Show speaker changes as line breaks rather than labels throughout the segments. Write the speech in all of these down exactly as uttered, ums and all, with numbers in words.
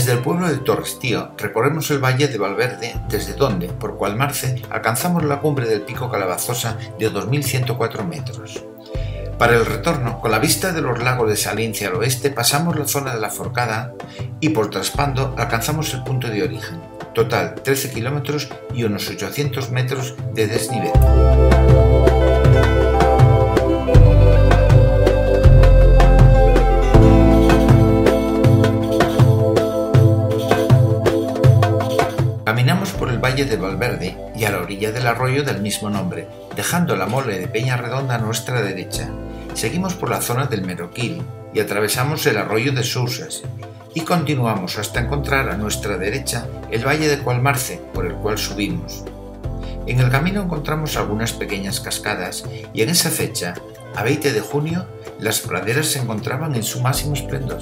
Desde el pueblo de Torrestío recorremos el valle de Valverde, desde donde, por Cualmarce, alcanzamos la cumbre del Pico Calabazosa de dos mil ciento cuatro metros. Para el retorno, con la vista de los lagos de Saliencia al oeste, pasamos la zona de la Forcada y por Traspando alcanzamos el punto de origen. Total trece kilómetros y unos ochocientos metros de desnivel. Caminamos por el valle de Valverde y a la orilla del arroyo del mismo nombre, dejando la mole de Peña Redonda a nuestra derecha. Seguimos por la zona del Meroquil y atravesamos el arroyo de Sousas y continuamos hasta encontrar a nuestra derecha el valle de Cualmarce, por el cual subimos. En el camino encontramos algunas pequeñas cascadas y en esa fecha, a veinte de junio, las praderas se encontraban en su máximo esplendor.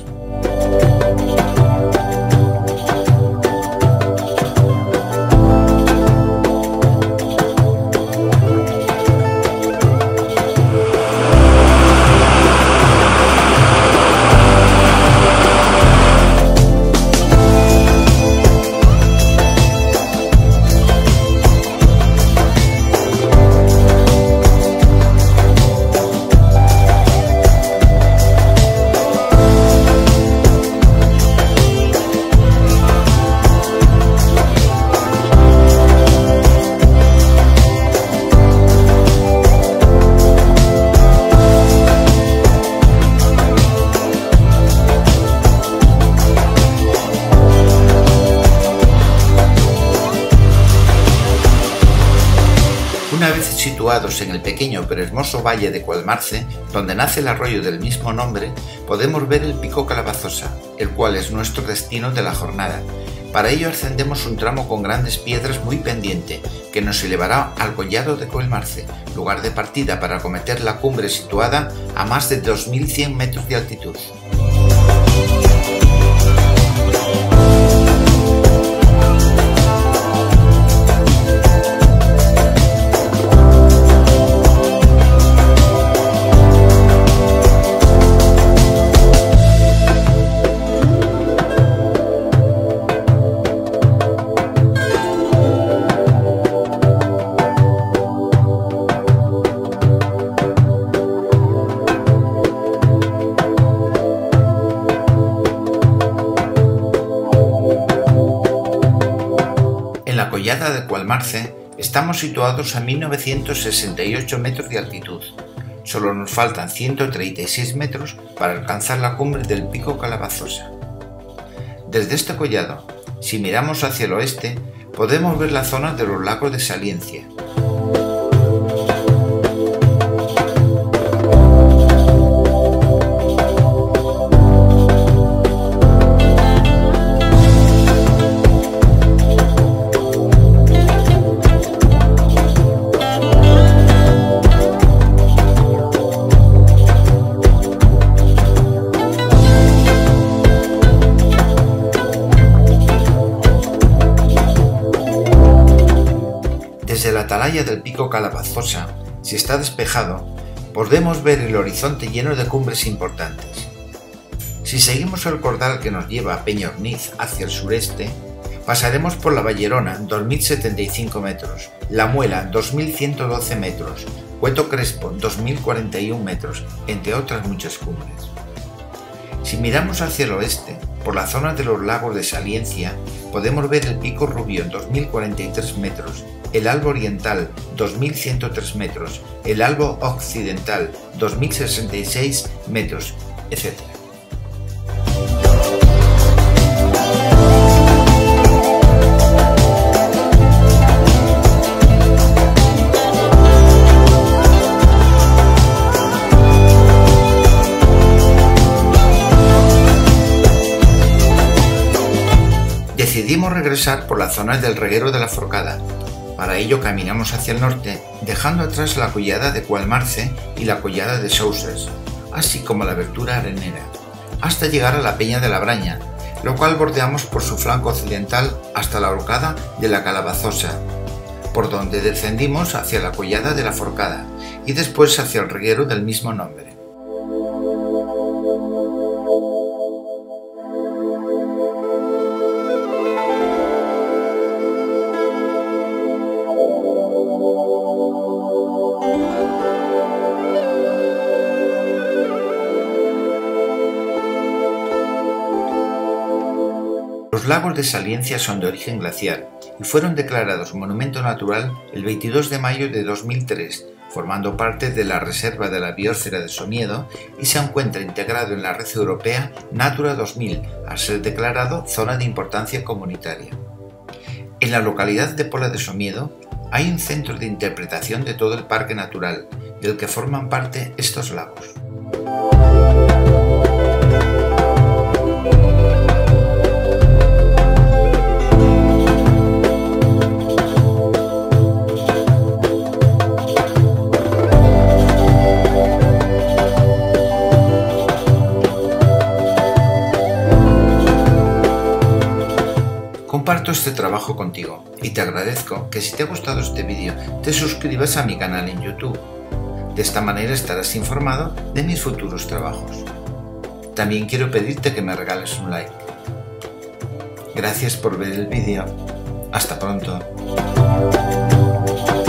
Una vez situados en el pequeño pero hermoso valle de Cualmarce, donde nace el arroyo del mismo nombre, podemos ver el Pico Calabazosa, el cual es nuestro destino de la jornada. Para ello ascendemos un tramo con grandes piedras muy pendiente, que nos elevará al collado de Cualmarce, lugar de partida para acometer la cumbre situada a más de dos mil cien metros de altitud. En la collada de Cualmarce estamos situados a mil novecientos sesenta y ocho metros de altitud. Solo nos faltan ciento treinta y seis metros para alcanzar la cumbre del Pico Calabazosa. Desde este collado, si miramos hacia el oeste, podemos ver la zona de los lagos de Saliencia. Desde la atalaya del Pico Calabazosa, si está despejado, podemos ver el horizonte lleno de cumbres importantes. Si seguimos el cordal que nos lleva a Peñorniz hacia el sureste, pasaremos por la Vallerona, dos mil setenta y cinco metros, La Muela, dos mil ciento doce metros, Cueto Crespo, dos mil cuarenta y un metros, entre otras muchas cumbres. Si miramos hacia el oeste, por la zona de los lagos de Saliencia, podemos ver el Pico Rubión, dos mil cuarenta y tres metros, el Albo Oriental, dos mil ciento tres metros, el Albo Occidental, dos mil sesenta y seis metros, etcétera. Decidimos regresar por la zona del reguero de la Forcada. Para ello caminamos hacia el norte, dejando atrás la collada de Cualmarce y la collada de Sousas, así como la abertura arenera, hasta llegar a la Peña de la Braña, lo cual bordeamos por su flanco occidental hasta la horcada de la Calabazosa, por donde descendimos hacia la collada de la Forcada y después hacia el reguero del mismo nombre. Los lagos de Saliencia son de origen glaciar y fueron declarados Monumento Natural el veintidós de mayo de dos mil tres, formando parte de la Reserva de la Biosfera de Somiedo y se encuentra integrado en la red europea Natura dos mil, al ser declarado Zona de Importancia Comunitaria. En la localidad de Pola de Somiedo hay un centro de interpretación de todo el parque natural, del que forman parte estos lagos. Comparto este trabajo contigo y te agradezco que si te ha gustado este vídeo te suscribas a mi canal en YouTube. De esta manera estarás informado de mis futuros trabajos. También quiero pedirte que me regales un like. Gracias por ver el vídeo. Hasta pronto.